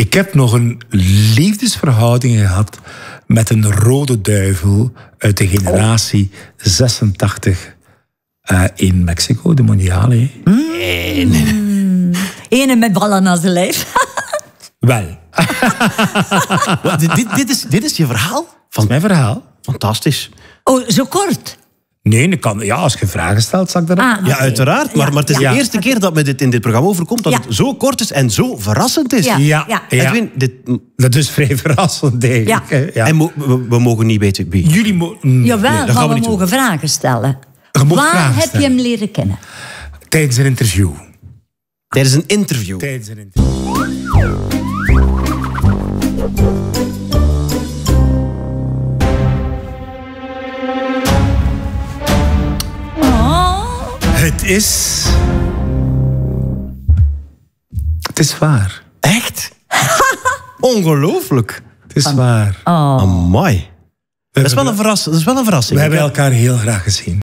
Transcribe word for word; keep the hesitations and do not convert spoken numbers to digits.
Ik heb nog een liefdesverhouding gehad met een rode duivel uit de generatie zesentachtig uh, in Mexico, de mondiale. Nee, nee, nee. Ene met ballen aan zijn lijf. Wel. dit, dit, dit, is, dit is je verhaal? Van mijn verhaal. Fantastisch. Oh, zo kort? Nee, ik kan, ja, als je vragen stelt, zal ik dat Ah, ook. Ja, uiteraard. Maar, Ja, maar het is ja. de eerste keer dat me dit in dit programma overkomt... dat Ja. het zo kort is en zo verrassend is. Ja. Ja, Ja. ja. Edwin, dit, Dat is vrij verrassend, denk Ja. ik. hè. Ja. en mo- we, we mogen niet weten wie. Jullie moeten... Jawel, dat gaan maar we we niet mogen vragen stellen. Je mag Waar vragen heb stellen. je hem leren kennen? Tijdens een interview. Tijdens een interview. Tijdens een interview. Oh. Het is... Het is waar. Echt? Ongelooflijk. Het is waar. Amai. Dat is wel een verrassing. Dat is wel een verrassing. We hebben elkaar heel graag gezien.